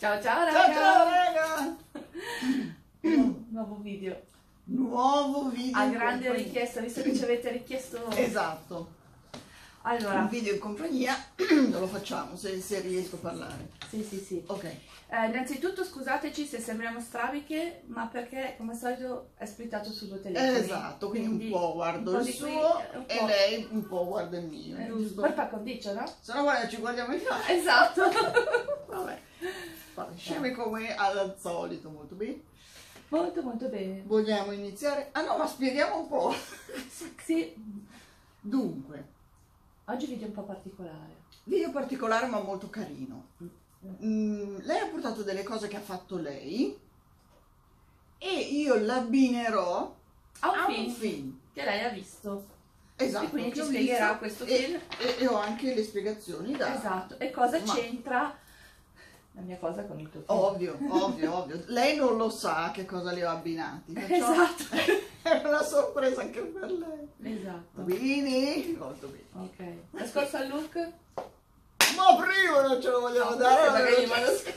Ciao ciao raga! Ciao ciao raga! Nuovo video. Nuovo video. A grande richiesta, visto che ci avete richiesto. Esatto. Allora. Un video in compagnia, lo facciamo se riesco a parlare. Sì. Ok. Innanzitutto scusateci se sembriamo strabiche, ma perché come al solito è splittato su due telefoni. Esatto, quindi un po' guardo un po' il di qui, suo un e po'. lei un po' guarda il mio. Giusto? Per par condicio, no? Se no guarda, ci guardiamo in faccia. Esatto. Vabbè. Sceme come al solito, molto bene. Molto bene. Vogliamo iniziare? Ah no, ma spieghiamo un po'. Sì. Dunque, Oggi video un po' particolare. video particolare ma molto carino. Lei ha portato delle cose che ha fatto lei e io l'abbinerò A un un film film. che lei ha visto. Esatto, E quindi che ci ho spiegherà visto questo e- film. E ho anche le spiegazioni da... Esatto. E cosa Ma- c'entra la mia cosa con il tuo film? Ovvio. Lei non lo sa che cosa le ho abbinati. Perciò Esatto. è una sorpresa anche per lei. Esatto. Va bene? Molto bene. Ok. La scorsa look? Ma prima non ce lo vogliamo No, dare. perché non io c'è-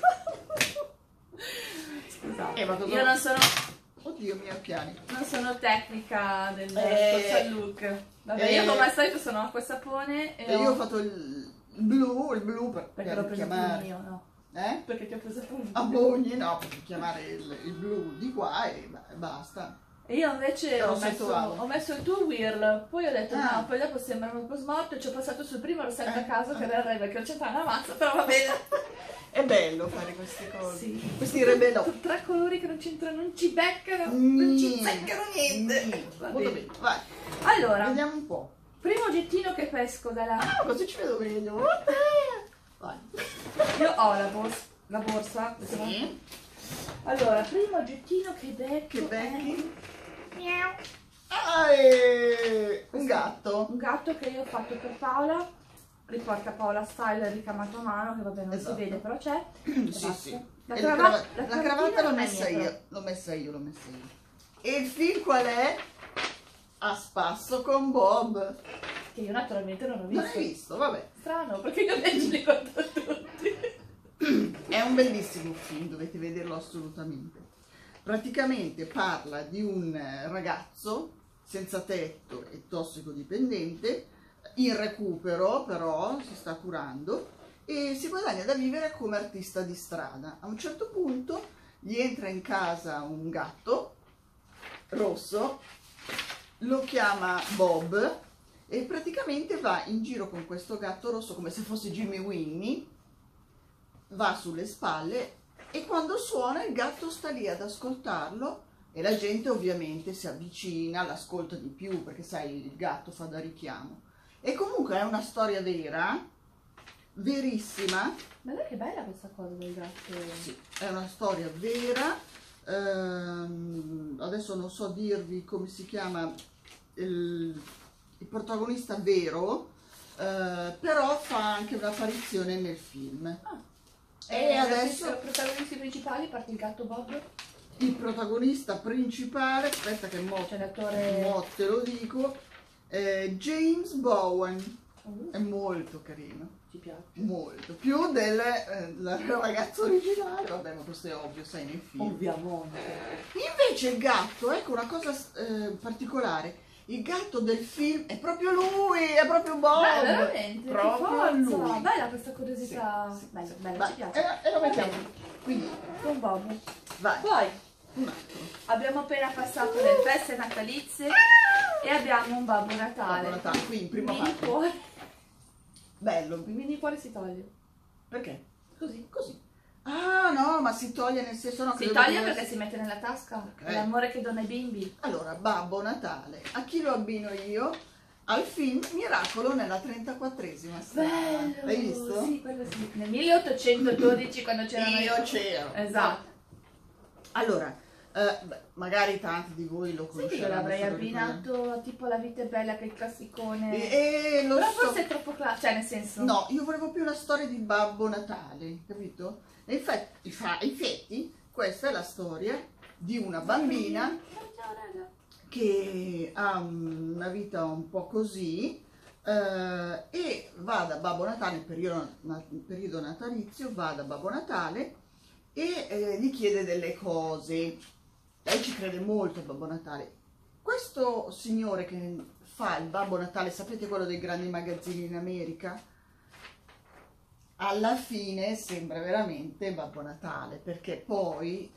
Scusate. ma cosa- Io non sono, Oddio, miei occhiali. non sono tecnica della Eh, scorsa look. Vabbè, io come al solito sono acqua e sapone E io ho fatto il blu perché l'ho per preso chiamare... io, no? Eh? Perché ti ho preso tu. A Bogni, no, per chiamare il blu di qua e basta. E io invece Lo ho sottovaluto. messo il tuo whirl, poi ho detto Ah. no, poi dopo sembra un po' smorto e ci ho passato sul primo rossetto a Eh. caso che era il re, perché non c'entra una mazza, però va bene. È bello fare queste cose. Sì. Questi rebello. Tre colori che non c'entrano, non ci beccano, non ci Niente. beccano niente. Va Molto bene. bene, vai. Allora, Vediamo un po'. primo oggettino che pesco dalla... Ah, così ci vedo meglio. Vai. Io ho la borsa. Sì. Allora, primo oggettino che becco Che becchi? è Miau. Ah, un gatto. Un gatto che io ho fatto per Paola, riporta Paola Style ricamato a mano, che vabbè non Esatto. si vede però c'è. Sì. La E cravatta la cravatta l'ho non è messa mia, io. L'ho messa io. E il film qual è? A spasso con Bob. che io naturalmente non ho Non visto. hai visto? Vabbè. Strano, perché io invece li guardo tutti. È un bellissimo film, dovete vederlo assolutamente. Praticamente parla di un ragazzo senza tetto e tossicodipendente, in recupero però, si sta curando e si guadagna da vivere come artista di strada. A un certo punto gli entra in casa un gatto rosso, lo chiama Bob e praticamente va in giro con questo gatto rosso come se fosse Jimmy Winnie, va sulle spalle e quando suona il gatto sta lì ad ascoltarlo e la gente ovviamente si avvicina, l'ascolta di più perché sai il gatto fa da richiamo. E comunque è una storia vera, verissima. Ma dai che bella questa cosa del gatto. Sì, è una storia vera. Adesso non so dirvi come si chiama il protagonista vero, però fa anche un'apparizione nel film. Ah. E adesso i protagonisti principali, a parte il gatto Bob, il protagonista principale, aspetta che c'è l'attore... mo te lo dico, James Bowen. È molto carino, Ci piace. molto, più del ragazzo originale, vabbè ma questo è ovvio, sai nel film. Ovviamente. Invece il gatto, ecco una cosa particolare, il gatto del film è proprio lui, è proprio Bob. Veramente, proprio che forza. lui. Bella questa curiosità. Sì. Bella, Vai, ci piace. e lo mettiamo. Quindi, Con Bob. vai, Poi un altro. abbiamo appena passato le feste natalizie e abbiamo un Babbo Natale. Babbo Natale, qui in prima Mini parte. cuore. Bello. Il mini cuore si toglie. Perché? Così. Così. Ah no, ma si toglie nel senso no, Si che toglie deve- perché si mette nella tasca. Ok. È l'amore che dona ai bimbi. Allora, Babbo Natale, a chi lo abbino io? Al film Miracolo nella 34esima strada. Bello. L'hai visto? Sì, quello sì. Nel 1812 quando c'erano Io c'ero. Esatto. Allora, magari tanti di voi lo Sai che io conosceranno. l'avrei se lo abbinato tipo La vita è bella, che è il classicone. E lo Però so. forse è troppo classico, cioè nel senso... No, io volevo più la storia di Babbo Natale, capito? E infatti, questa è la storia di una bambina Ciao raga. che ha una vita un po' così e va da Babbo Natale, nel periodo natalizio, va da Babbo Natale e gli chiede delle cose. Lei ci crede molto al Babbo Natale. Questo signore che fa il Babbo Natale, sapete, quello dei grandi magazzini in America, alla fine sembra veramente Babbo Natale, perché poi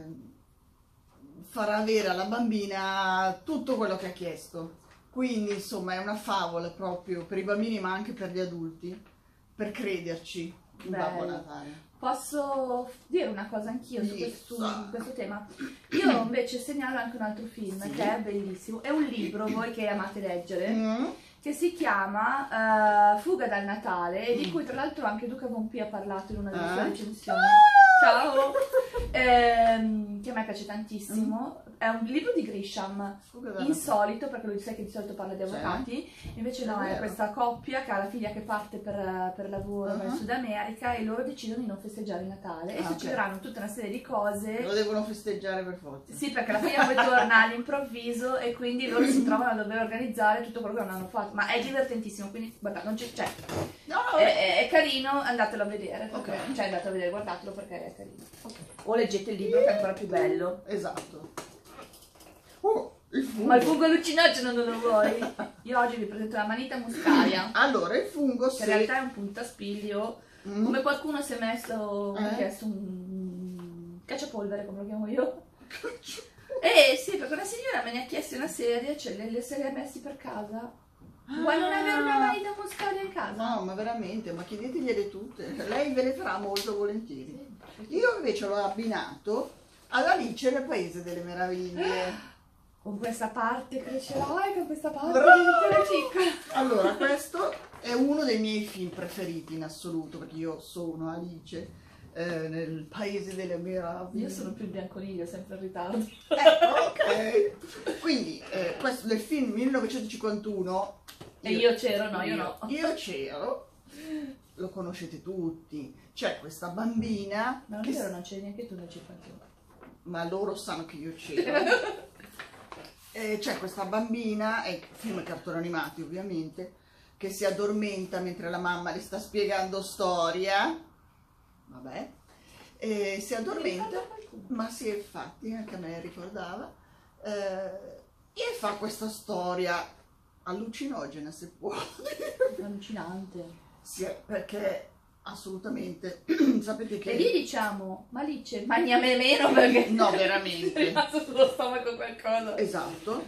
farà avere alla bambina tutto quello che ha chiesto. Quindi insomma è una favola proprio per i bambini, ma anche per gli adulti, per crederci in Babbo Natale. Posso dire una cosa anch'io su questo tema? Io invece segnalo anche un altro film che è bellissimo, è un libro, voi che amate leggere, che si chiama Fuga dal Natale, e di cui tra l'altro anche Luca Pompi ha parlato in una delle sue recensioni. Ciao! Che a me piace tantissimo. È un libro di Grisham, insolito, perché lui sai che di solito parla di avvocati, invece no, è questa coppia che ha la figlia che parte per lavoro nel Sud America, e loro decidono di non festeggiare il Natale e succederanno tutta una serie di cose. Lo devono festeggiare per forza. Sì, perché la figlia poi torna all'improvviso e quindi loro si trovano a dover organizzare tutto quello che non hanno fatto, ma è divertentissimo, quindi guardate, non c'è, cioè, è carino, andatelo a vedere, cioè andate a vedere, guardatelo perché è carino. O leggete il libro che è ancora più bello. Esatto. Ma il fungo allucinogeno non lo vuoi? Io oggi vi presento la manita muscaria. Allora, il fungo, che in realtà è un puntaspiglio. Come qualcuno si è messo, mi ha chiesto un cacciapolvere, come lo chiamo io. Sì, perché una signora me ne ha chiesto una serie, cioè se le ha messi per casa. Vuoi non avere una manita muscaria in casa? No, ma veramente, ma chiedetegliele tutte. Lei ve le farà molto volentieri. Io invece l'ho abbinato ad Alice nel Paese delle Meraviglie. Con questa parte crescerai, con questa parte diventerai piccola. Allora, questo è uno dei miei film preferiti in assoluto, perché io sono Alice nel Paese delle Meraviglie. Io sono più il Bianconiglio, sempre in ritardo. Ok. Quindi, questo del film 1951. E io c'ero, no, io no. Io c'ero, lo conoscete tutti. C'è questa bambina. Ma non è vero, non c'eri neanche tu nel 51. Ma loro sanno che io c'ero. C'è questa bambina, è film cartoni animati ovviamente, che si addormenta mentre la mamma le sta spiegando storia. Vabbè. Si addormenta, ma sì, infatti, anche a me ricordava. E fa questa storia allucinogena, se può dire. Allucinante. Sì, perché assolutamente, sapete che... E lì diciamo, ma Alice, mangiame meno perché... No, veramente. È rimasto sullo stomaco qualcosa. Esatto.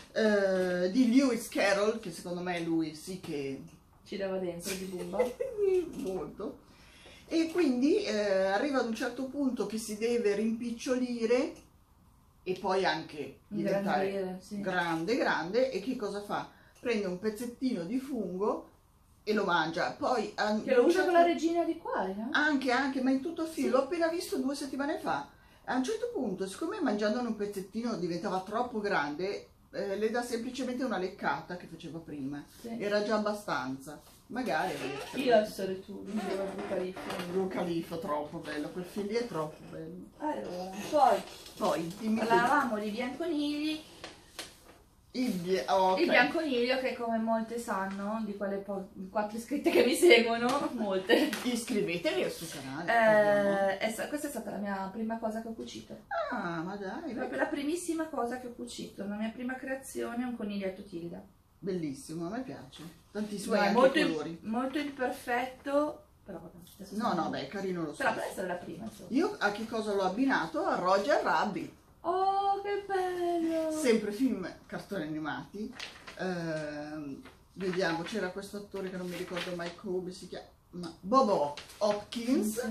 Di Lewis Carroll, che secondo me è lui sì che... Ci dava dentro di Bumba. Molto. E quindi arriva ad un certo punto che si deve rimpicciolire e poi anche diventare grande, e che cosa fa? Prende un pezzettino di fungo e lo mangia. Poi che lo usa con la regina di quale, no? Anche, ma in tutto il film, l'ho appena visto 2 settimane fa. A un certo punto, siccome mangiandone un pezzettino diventava troppo grande, le dà semplicemente una leccata che faceva prima. Era già abbastanza. Magari io essere tu, Burj Khalifa, troppo bello, quel film lì è troppo bello. Allora, poi parlavamo di Bianconigli. Il Bianconiglio, che come molte sanno, di quelle 4 iscritte che mi seguono, molte. Iscrivetevi al suo canale. Questa è stata la mia prima cosa che ho cucito. Ah, ma dai. Proprio la primissima cosa che ho cucito, la mia prima creazione è un coniglietto Tilda. Bellissimo, a me piace. Tantissimo, no, colori. Molto imperfetto, però no, beh, carino lo so. Però per essere la prima, insomma. Io a che cosa l'ho abbinato? A Roger Rabbit. Oh, che bello! Sempre film cartoni animati. Vediamo, c'era questo attore che non mi ricordo mai come si chiama, Bob Hopkins.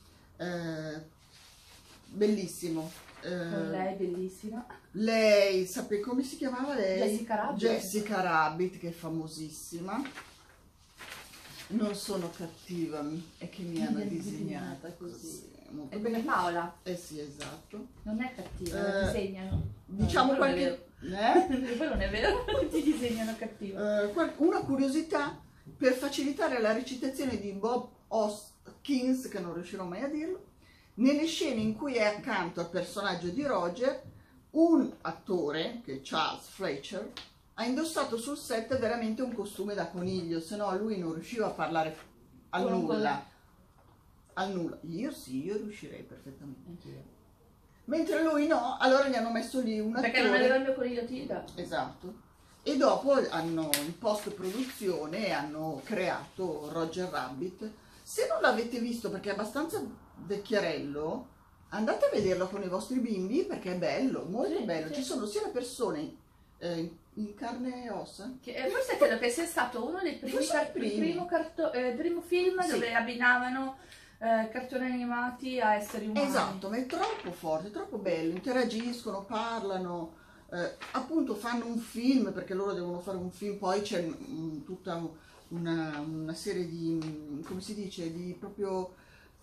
Bellissimo. Con lei bellissima. Lei, sapete come si chiamava lei? Jessica Rabbit. Jessica Rabbit, che è famosissima. Non sono cattiva, è che mi hanno disegnata così. È come Paola. Sì, esatto. Non è cattiva, la disegnano. Diciamo qualche... Poi non è vero, ti disegnano cattiva. Una curiosità, per facilitare la recitazione di Bob Hoskins, che non riuscirò mai a dirlo, nelle scene in cui è accanto al personaggio di Roger, un attore, che è Charles Fletcher, ha indossato sul set veramente un costume da coniglio, se no lui non riusciva a parlare a nulla. al nulla. Io sì, io riuscirei perfettamente. Anch'io. Mentre lui no, allora gli hanno messo lì un attore. Perché non aveva il mio coniglio Tilda. Esatto. E dopo hanno, in post-produzione, hanno creato Roger Rabbit. Se non l'avete visto, perché è abbastanza vecchierello, andate a vederlo con i vostri bimbi, perché è bello, molto Sì, bello. sì. Ci sono sia le persone in carne e ossa. Forse credo che sia stato uno dei primi, Forse il primo film Sì. dove abbinavano cartoni animati a esseri umani. Esatto, ma è troppo forte, è troppo bello, interagiscono, parlano, appunto fanno un film, perché loro devono fare un film, poi c'è tutta una serie di, come si dice, di proprio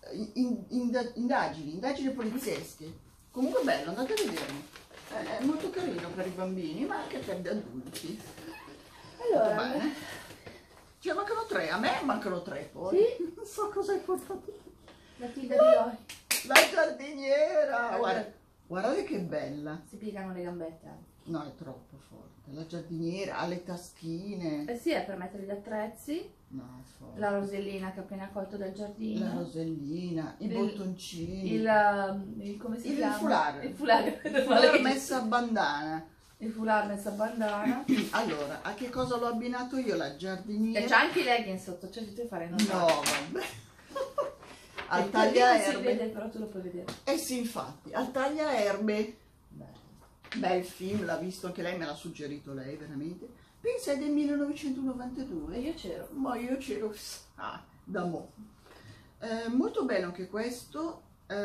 indagini poliziesche. Comunque bello, andate a vederlo. È molto carino per i bambini, ma anche per gli adulti. Allora, Molto bene. Cioè mancano 3, a me mancano 3 poi. Sì? Non so cosa hai portato. la Tilda di Lori. La giardiniera! Guardate che bella. Si piegano le gambette anche. No, è troppo forte. La giardiniera ha le taschine. Eh sì, è per mettere gli attrezzi. No, è forte. La rosellina che ho appena colto dal giardino. La rosellina, i bottoncini. Come si Il chiama? foulard. Il foulard. Il foulard messa a bandana. Il foulard messa a bandana. Allora, a che cosa l'ho abbinato io? La giardiniera. E c'è anche i leggings sotto, cioè ti fare No, vabbè. Al non tagliaerbe. si vede, però tu lo puoi vedere. Eh sì, infatti, al tagliaerbe. Beh. Bel film, l'ha visto anche lei, me l'ha suggerito lei, veramente. Pensa, è del 1992. E io c'ero. Ma io c'ero da mo'. Molto bello anche questo.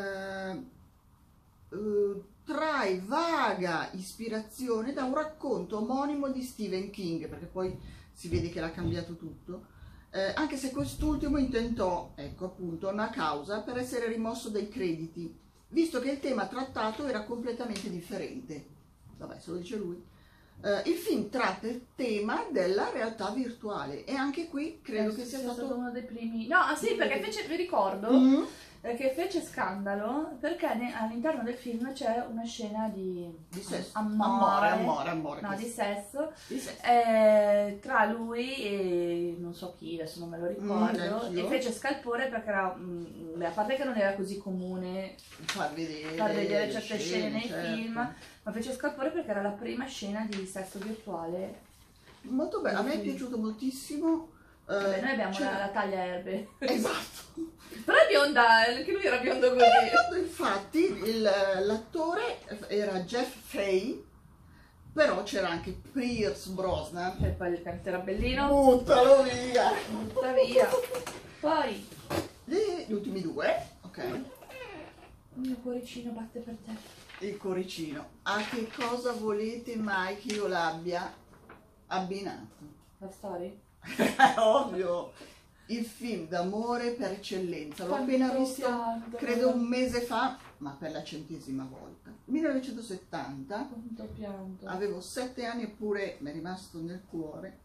Trae vaga ispirazione da un racconto omonimo di Stephen King, perché poi si vede che l'ha cambiato tutto. Anche se quest'ultimo intentò, ecco appunto, una causa per essere rimosso dai crediti, visto che il tema trattato era completamente differente. Vabbè, se lo dice lui. Il film tratta il tema della realtà virtuale e anche qui credo che sia stato uno dei primi. No, sì, perché fece, vi ricordo che fece scandalo perché all'interno del film c'è una scena di sesso. amore, No, di sesso, di sesso. tra lui e non so chi, adesso non me lo ricordo, e fece scalpore perché era, a parte che non era così comune far vedere certe scene nei film, ma fece scalpore perché era la prima scena di sesso virtuale. Molto bello, a me è piaciuto moltissimo. Vabbè, noi abbiamo la taglia erbe. Esatto. Però è bionda, anche lui era biondo così. Infatti l'attore era Jeff Fay, però c'era anche Pierce Brosnan. E poi il canto era bellino. Buttalo via! Butta via. Poi Gli ultimi due, ok. il mio cuoricino batte per te. Il cuoricino. A che cosa volete mai che io l'abbia abbinato? La storia? Ovvio, il film d'amore per eccellenza. L'ho appena visto, credo un mese fa, ma per la 100ª volta. 1970. Quanto pianto. Avevo 7 anni eppure mi è rimasto nel cuore.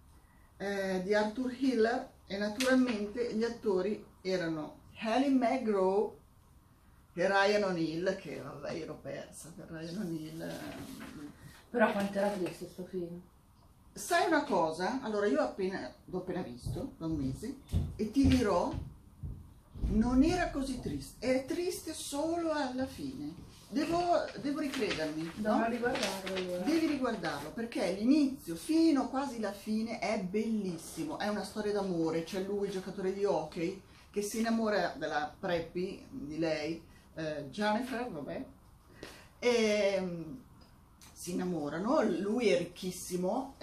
Di Arthur Hiller, e naturalmente gli attori erano Haley McGraw e Ryan O'Neal, che vabbè ero persa per Ryan O'Neal. Però quanto era triste sto film. Sai una cosa? Allora io l'ho appena visto da un mese e ti dirò, non era così triste, è triste solo alla fine. Devo ricredermi, Devo no? riguardarlo allora. Devi riguardarlo perché l'inizio fino quasi alla fine è bellissimo, è una storia d'amore, c'è lui, giocatore di hockey, che si innamora della preppy, di lei, Jennifer, vabbè, e si innamorano, lui è ricchissimo,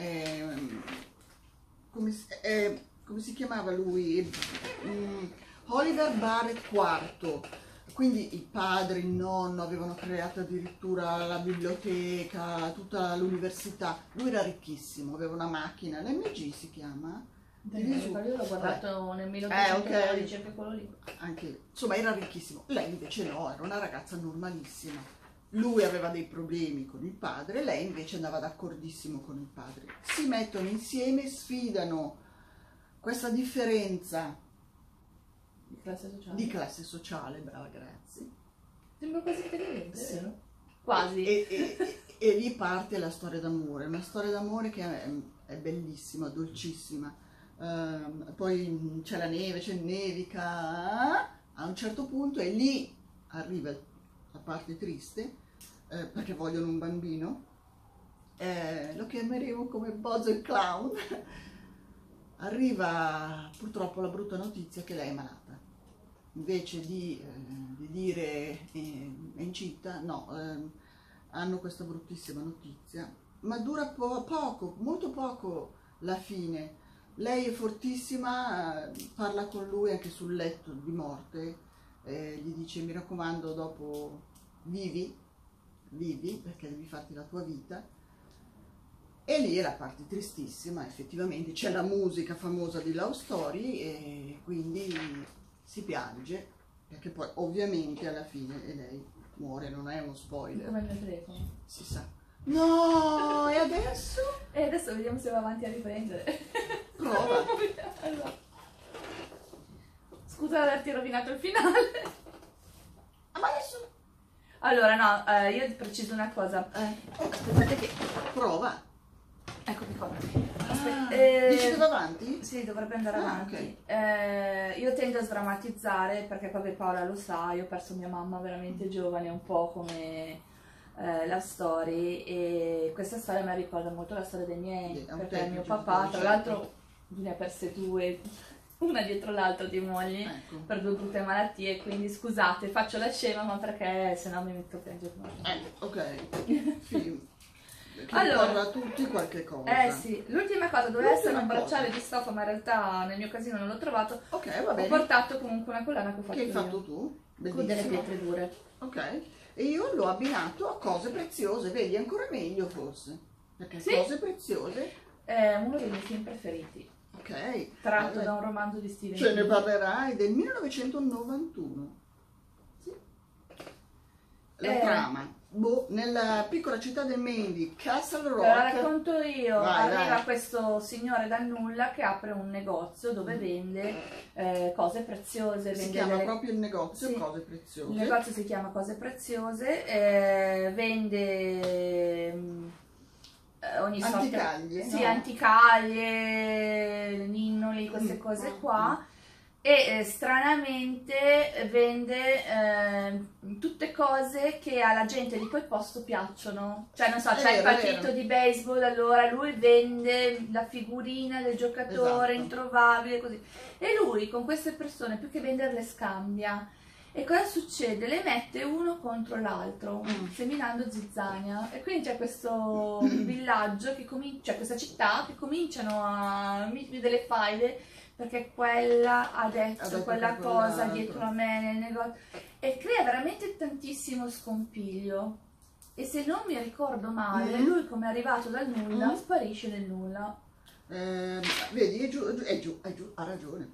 come si chiamava lui? Oliver Barrett IV, quindi il padre, il nonno avevano creato addirittura la biblioteca, tutta l'università, lui era ricchissimo, aveva una macchina, l'MG si chiama? Io l'ho guardato nel 1812, anche quello lì. Anche, insomma era ricchissimo, lei invece no, era una ragazza normalissima. Lui aveva dei problemi con il padre, lei invece andava d'accordissimo con il padre. Si mettono insieme, sfidano questa differenza di classe sociale, brava, grazie. Sembra quasi intelligente, Sì. vero? Quasi. E lì parte la storia d'amore, una storia d'amore che è bellissima, dolcissima. Poi c'è la neve, c'è nevica, A un certo punto, e lì arriva la parte triste, perché vogliono un bambino, lo chiameremo come Bozo il clown. Arriva purtroppo la brutta notizia che lei è malata. Invece di dire è incinta, no, hanno questa bruttissima notizia, ma dura poco, molto poco la fine. Lei è fortissima, parla con lui anche sul letto di morte, gli dice: mi raccomando, dopo vivi, perché devi farti la tua vita. E lì è la parte tristissima, effettivamente c'è la musica famosa di Love Story e quindi si piange, perché poi ovviamente alla fine lei muore, non è uno spoiler. Come il mio telefono. Si sa. No, e adesso? E adesso vediamo se va avanti a riprendere. Prova. Allora. Scusa di averti rovinato il finale. Ma adesso? Allora, no, io preciso una cosa. Aspettate che... Prova. Eccomi qua. Dici che va avanti? Sì, dovrebbe andare avanti. Okay. Io tendo a sdrammatizzare perché poi Paola lo sa, io ho perso mia mamma veramente giovane, un po' come la story, e questa storia mi ricorda molto la storia dei miei, perché mio papà, tra l'altro, ne ha perse due, una dietro l'altra di mogli, ecco, per due brutte malattie, quindi scusate, faccio la scema, ma perché sennò mi metto a piangere. Ok. Sì. Che allora, parla a tutti qualche cosa. Sì, l'ultima cosa doveva essere un bracciale di stoffa, ma in realtà nel mio casino non l'ho trovato. Ok, va bene. Ho portato comunque una collana che ho fatto io. Che hai fatto tu? Bellissimo. Con delle pietre dure. Ok, e io l'ho abbinato a cose preziose, vedi, ancora meglio forse, perché sì, cose preziose è uno dei miei film preferiti. Ok. Tratto da un romanzo di Stephen King. Ce ne parlerai, del 1991. Sì. La trama. Nella piccola città del Maine di Castle Rock. La racconto io. Arriva questo signore dal nulla che apre un negozio dove vende cose preziose. Si chiama proprio il negozio, sì, Cose Preziose. Il negozio si chiama Cose Preziose, vende ogni sorta, anticaglie, sì, no? Anticaglie, ninnoli, queste cose qua. E stranamente vende tutte cose che alla gente di quel posto piacciono. Cioè, non so, c'è il partito di baseball, allora lui vende la figurina del giocatore, esatto, introvabile, così. E lui con queste persone, più che venderle, scambia. E cosa succede? Le mette uno contro l'altro, seminando zizzania. E quindi c'è questo villaggio, cioè questa città, che cominciano a mettere delle faide, perché quella ha detto quella cosa dietro a me nel negozio, e crea veramente tantissimo scompiglio. E se non mi ricordo male, lui, come è arrivato dal nulla, sparisce nel nulla. Vedi, è giù, ha ragione.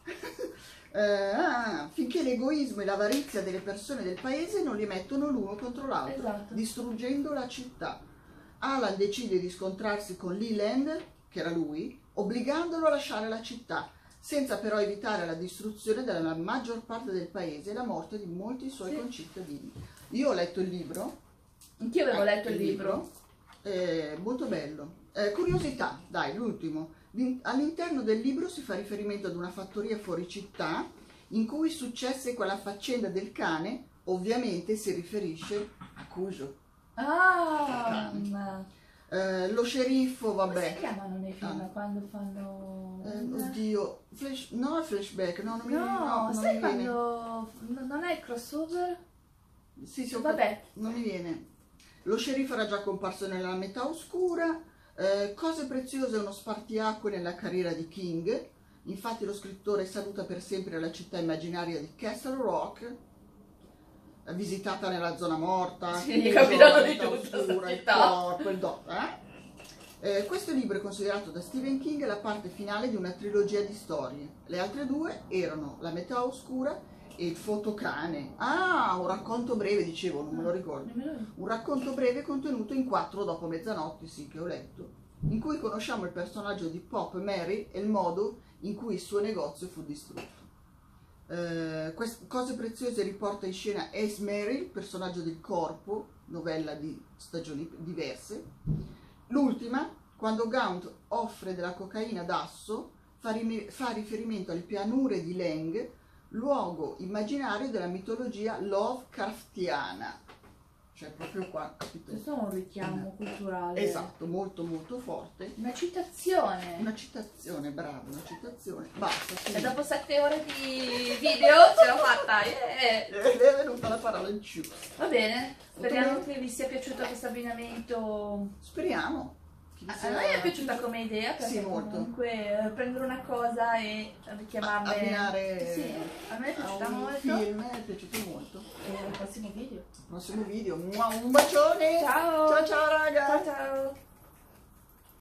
Finché l'egoismo e l'avarizia delle persone del paese non li mettono l'uno contro l'altro, esatto, distruggendo la città. Alan decide di scontrarsi con Leland, che era lui, obbligandolo a lasciare la città, senza però evitare la distruzione della maggior parte del paese e la morte di molti suoi concittadini. Io ho letto il libro. Anch'io avevo letto il libro. Molto bello. Curiosità, dai, l'ultimo. All'interno del libro si fa riferimento ad una fattoria fuori città in cui successe quella faccenda del cane, ovviamente si riferisce a Cujo. Lo sceriffo, vabbè. Come si chiamano nei film quando fanno... oddio, flashback, no, non mi viene. No, sai quando... Non è il crossover? Sì, vabbè. Non mi viene. Lo sceriffo era già comparso nella metà oscura. Cose Preziose è uno spartiacque nella carriera di King. Infatti lo scrittore saluta per sempre la città immaginaria di Castle Rock, visitata nella zona morta, sì, gli capitano di tutto, il corpo, questo libro è considerato da Stephen King la parte finale di una trilogia di storie. Le altre due erano La metà oscura e Il fotocane. Un racconto breve, dicevo, non me lo ricordo. Un racconto breve contenuto in 4 dopo mezzanotte, sì, che ho letto, in cui conosciamo il personaggio di Pop Mary e il modo in cui il suo negozio fu distrutto. Cose Preziose riporta in scena Ace Mary, personaggio del Corpo, novella di stagioni diverse. L'ultima, quando Gaunt offre della cocaina d'asso, fa riferimento alle pianure di Leng, luogo immaginario della mitologia Lovecraftiana. Cioè proprio qua, capito? Questo è un richiamo culturale. Esatto, molto molto forte. Una citazione. Una citazione, bravo, una citazione. Basta. Sì. E dopo 7 ore di video ce l'ho fatta. È venuta la parola in più. Va bene, speriamo che vi sia piaciuto questo abbinamento. Speriamo. A noi è piaciuta come idea, perché sì, molto. Comunque prendere una cosa e richiamarle. Abbinare sì, a me è piaciuta molto. Film è piaciuto molto. E al prossimo video. Prossimo video. Un bacione. Ciao. Ciao ciao raga. Ciao ciao.